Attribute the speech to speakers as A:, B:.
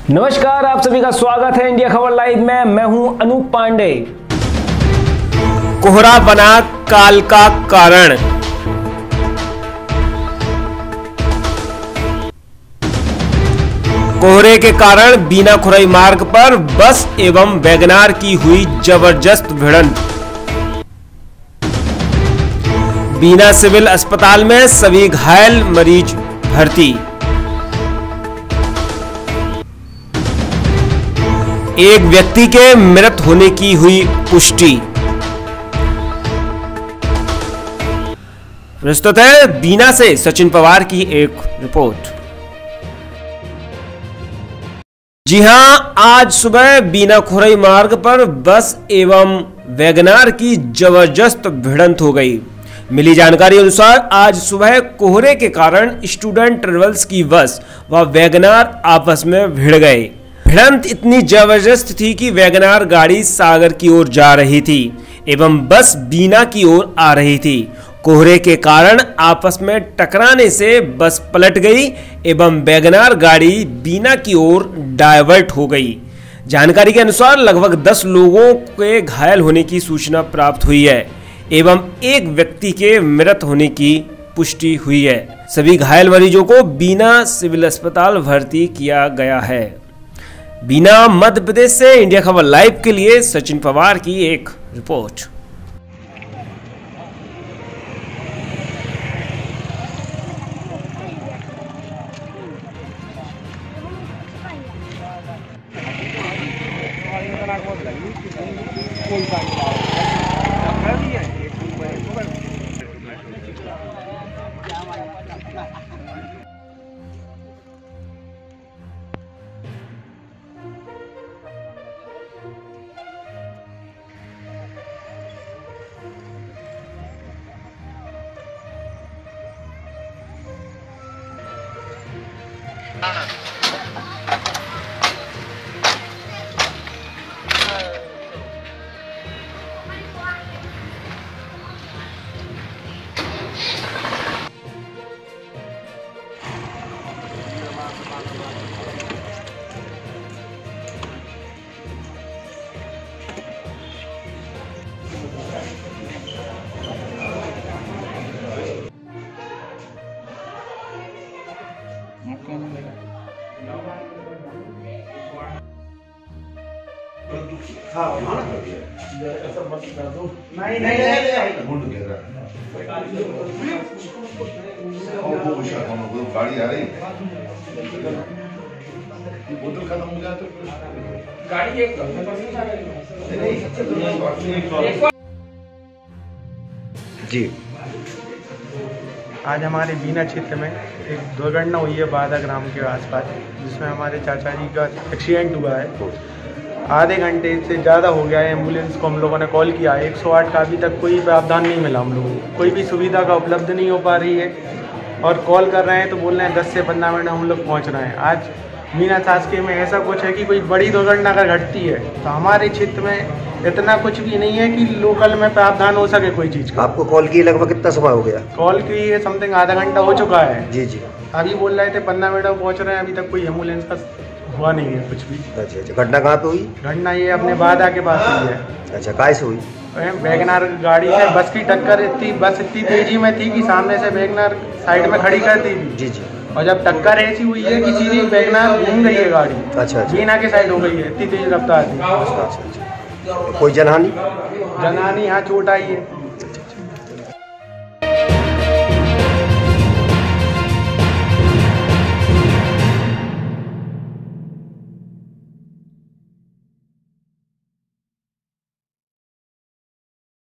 A: नमस्कार, आप सभी का स्वागत है इंडिया खबर लाइव में। मैं हूं अनूप पांडे।
B: कोहरा बना काल का कारण। कोहरे के कारण बीना खुरई मार्ग पर बस एवं वैगनार की हुई जबरदस्त भिड़ंत। बीना सिविल अस्पताल में सभी घायल मरीज भर्ती। एक व्यक्ति के मृत होने की हुई पुष्टि। प्रस्तुत है बीना से सचिन पवार की एक रिपोर्ट। जी हां, आज सुबह बीना खुरई मार्ग पर बस एवं वैगनार की जबरदस्त भिड़ंत हो गई। मिली जानकारी अनुसार आज सुबह कोहरे के कारण स्टूडेंट ट्रेवल्स की बस व वैगनार आपस में भिड़ गए। भिड़ंत इतनी जबरदस्त थी कि वैगनार गाड़ी सागर की ओर जा रही थी एवं बस बीना की ओर आ रही थी। कोहरे के कारण आपस में टकराने से बस पलट गई एवं वैगनार गाड़ी बीना की ओर डायवर्ट हो गई। जानकारी के अनुसार लगभग 10 लोगों के घायल होने की सूचना प्राप्त हुई है एवं एक व्यक्ति के मृत होने की पुष्टि हुई है। सभी घायल मरीजों को बीना सिविल अस्पताल भर्ती किया गया है। बीना मध्य प्रदेश से इंडिया खबर लाइव के लिए सचिन पवार की एक रिपोर्ट।
C: गाड़ी आ रही बोतल खत्म हो जाए तो गाड़ी एक
D: जी। आज हमारे बीना क्षेत्र में एक दुर्घटना हुई है बादा ग्राम के आसपास, जिसमें हमारे चाचा जी का एक्सीडेंट हुआ है। आधे घंटे से ज़्यादा हो गया है। एम्बुलेंस को हम लोगों ने कॉल किया 108 का, अभी तक कोई प्रावधान नहीं मिला। हम लोगों को कोई भी सुविधा का उपलब्ध नहीं हो पा रही है और कॉल कर रहे हैं तो बोल रहे हैं 10 से 15 मिनट हम लोग पहुंच रहे हैं। आज बीना शासकीय में ऐसा कुछ है कि कोई बड़ी दुर्घटना अगर घटती है तो हमारे क्षेत्र में इतना कुछ भी नहीं है कि लोकल में प्रावधान हो सके कोई चीज़ का।
E: आपको कॉल किए लगभग कितना समय हो गया?
D: कॉल की समथिंग आधा घंटा हो चुका है।
E: जी जी।
D: अभी बोल रहे थे 15 मिनट में पहुँच रहे हैं, अभी तक कोई एम्बुलेंस का हुआ नहीं है कुछ भी।
E: अच्छा अच्छा। घटना कहाँ पे हुई?
D: घटना ये अपने बादा के पास हुई है।
E: अच्छा, काय से हुई?
D: वैगनार गाड़ी से बस की टक्कर बस इतनी तेजी में थी कि सामने से वैगनार साइड में खड़ी कर दी थी।
E: जी जी।
D: और जब टक्कर ऐसी हुई है कि सीधी वैगनार घूम गई है गाड़ी।
E: अच्छा अच्छा।
D: बीना के साइड हो गई है, इतनी तेज रफ्तार थी।
E: अच्छा अच्छा। कोई जनहानि?
D: जनहानि यहाँ चोट आई है।